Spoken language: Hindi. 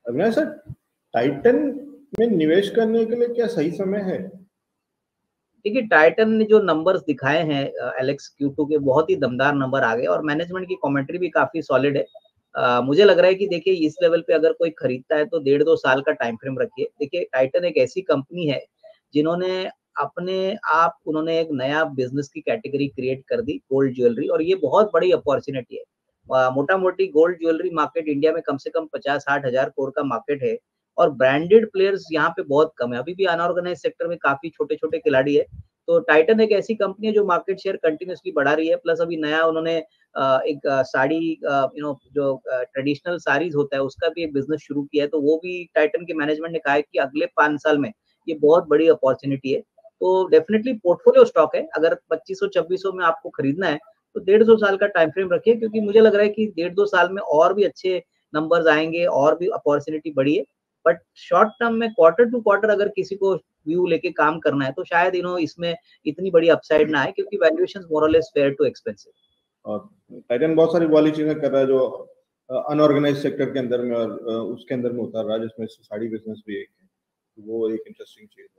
अविनाश सर, टाइटन में निवेश करने के लिए क्या सही समय है? देखिए, टाइटन ने जो नंबर्स दिखाए हैं एलेक्स, Q2 के बहुत ही दमदार नंबर आ गए और मैनेजमेंट की कमेंट्री भी काफी सॉलिड है। मुझे लग रहा है कि देखिए इस लेवल पे अगर कोई खरीदता है तो 1.5-2 साल का टाइम फ्रेम रखिए। देखिए, टाइटन एक ऐसी कंपनी है जिन्होंने अपने आप उन्होंने एक नया बिजनेस की कैटेगरी क्रिएट कर दी, गोल्ड ज्वेलरी, और ये बहुत बड़ी अपॉर्चुनिटी है। मोटा-मोटी गोल्ड ज्वेलरी मार्केट इंडिया में कम से कम 50-60 हज़ार करोड़ का मार्केट है और ब्रांडेड प्लेयर्स यहाँ पे बहुत कम है। अभी भी अनऑर्गेनाइज्ड सेक्टर में काफ़ी छोटे-छोटे खिलाड़ी है। तो टाइटन एक ऐसी कंपनी है जो मार्केट शेयर कंटिन्यूअसली बढ़ा रही है। प्लस अभी नया उन्होंने एक साड़ी जो ट्रेडिशनल साड़ीज़ होता है उसका भी एक बिज़नेस शुरू किया है। तो वो भी टाइटन के मैनेजमेंट ने कहा है कि अगले 5 साल में ये बहुत बड़ी अपॉर्च्युनिटी है। तो डेफिनिटली पोर्टफोलियो स्टॉक है। अगर 2500-2600 में आपको खरीदना है तो 1.5-2 साल का टाइम फ्रेम रखिए, क्योंकि मुझे लग रहा है कि 1.5-2 साल में और भी अच्छे नंबर्स आएँगे और भी अपॉर्च्युनिटी बढ़ी है। बट शॉर्ट टर्म में क्वार्टर टू क्वार्टर अगर किसी को व्यू लेके काम करना है तो शायद इसमें इतनी बड़ी अपसाइड ना आए, क्योंकि वैल्यूएशंस मोर और लेस फेयर टू एक्सपेंसिव। और टाइटन बहुत सारी वाली चीजें कर रहा है जो अनऑर्गेनाइज्ड सेक्टर के अंदर में और उसके अंदर में उतर रहा है, जिसमें साड़ी बिजनेस भी एक है। वो एक इंटरेस्टिंग चीज है।